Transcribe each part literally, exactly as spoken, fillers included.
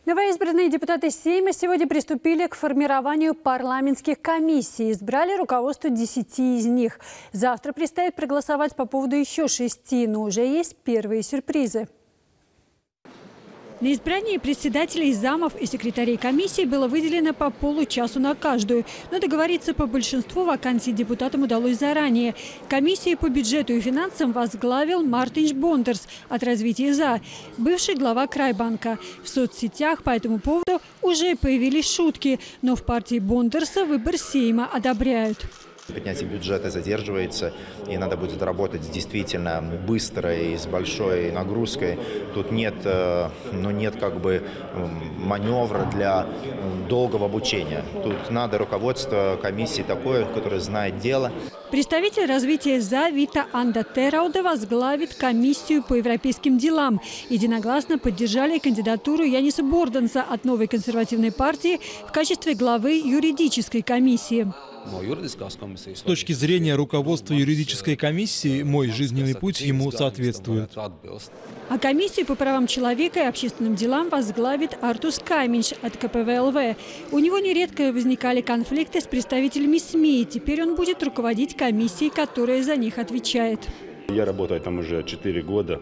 Новоизбранные депутаты Сейма сегодня приступили к формированию парламентских комиссий. Избрали руководство десяти из них. Завтра предстоит проголосовать по поводу еще шести, но уже есть первые сюрпризы. На избрание председателей, замов и секретарей комиссии было выделено по получасу на каждую. Но договориться по большинству вакансий депутатам удалось заранее. Комиссию по бюджету и финансам возглавил Мартинш Бондерс от «Развития за», бывший глава Крайбанка. В соцсетях по этому поводу уже появились шутки, но в партии Бондерса выбор Сейма одобряют. Поднятие бюджета задерживается, и надо будет работать действительно быстро и с большой нагрузкой. Тут нет, ну, нет как бы маневра для долгого обучения. Тут надо руководство комиссии такое, которое знает дело. Представитель развития «За» Вита Анда Терауда возглавит комиссию по европейским делам. Единогласно поддержали кандидатуру Яниса Борданса от новой консервативной партии в качестве главы юридической комиссии. С точки зрения руководства юридической комиссии, мой жизненный путь ему соответствует. А комиссию по правам человека и общественным делам возглавит Артус Каминш от ка пэ вэ эл вэ. У него нередко возникали конфликты с представителями СМИ. Теперь он будет руководить комиссией, которая за них отвечает. Я работаю там уже четыре года.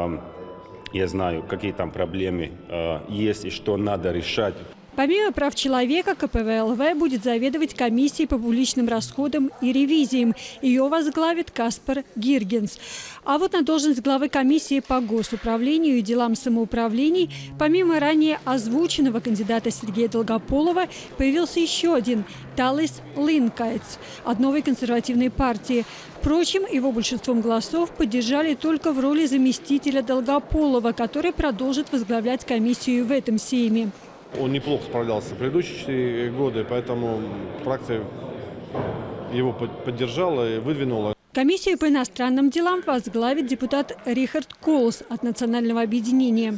Я знаю, какие там проблемы есть и что надо решать. Помимо прав человека, ка пэ вэ эл вэ будет заведовать комиссией по публичным расходам и ревизиям. Ее возглавит Каспар Гиргенс. А вот на должность главы комиссии по госуправлению и делам самоуправлений, помимо ранее озвученного кандидата Сергея Долгополова, появился еще один – Талис Линкайтс от новой консервативной партии. Впрочем, его большинством голосов поддержали только в роли заместителя Долгополова, который продолжит возглавлять комиссию в этом сейме. Он неплохо справлялся в предыдущие годы, поэтому фракция его поддержала и выдвинула. Комиссию по иностранным делам возглавит депутат Рихард Колс от Национального объединения.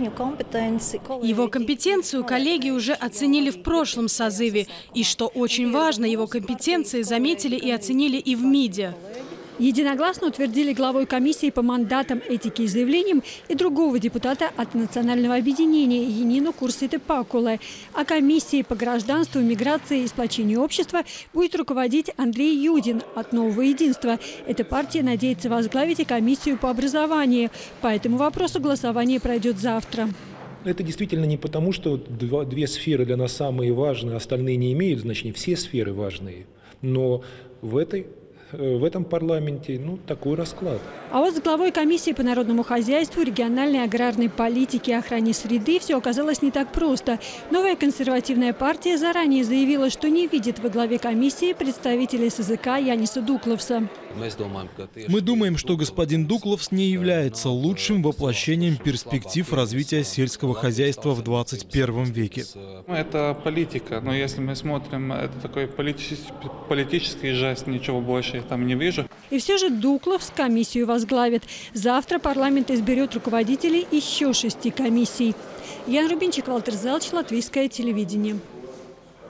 Его компетенцию коллеги уже оценили в прошлом созыве. И, что очень важно, его компетенции заметили и оценили и в МИДе. Единогласно утвердили главой комиссии по мандатам, этике и заявлениям и другого депутата от Национального объединения Янину Курсите-Пакуле. А комиссией по гражданству, миграции и сплочению общества будет руководить Андрей Юдин от Нового единства. Эта партия надеется возглавить и комиссию по образованию. По этому вопросу голосование пройдет завтра. Это действительно не потому, что два, две сферы для нас самые важные, остальные не имеют значения. Все сферы важные. Но в этой В этом парламенте ну, такой расклад. А вот с главой комиссии по народному хозяйству, региональной аграрной политике и охране среды все оказалось не так просто. Новая консервативная партия заранее заявила, что не видит во главе комиссии представителей эс зэ ка Яниса Дукловса. Мы думаем, что господин Дукловс не является лучшим воплощением перспектив развития сельского хозяйства в двадцать первом веке. Это политика, но если мы смотрим, это такой политический, политический жест, ничего больше я там не вижу. И все же Дукловс комиссию возглавит. Завтра парламент изберет руководителей еще шести комиссий. Ян Рубинчик, Валтер Залч, Латвийское телевидение.